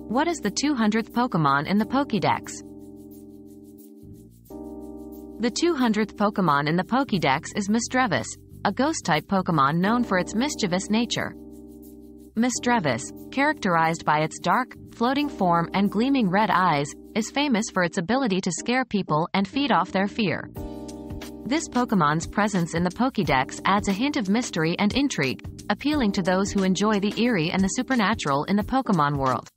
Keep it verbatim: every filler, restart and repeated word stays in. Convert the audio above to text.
What is the two hundredth Pokemon in the Pokedex? The two hundredth Pokemon in the Pokedex is Misdreavus, a ghost-type Pokemon known for its mischievous nature. Misdreavus, characterized by its dark, floating form and gleaming red eyes, is famous for its ability to scare people and feed off their fear. This Pokemon's presence in the Pokedex adds a hint of mystery and intrigue, appealing to those who enjoy the eerie and the supernatural in the Pokemon world.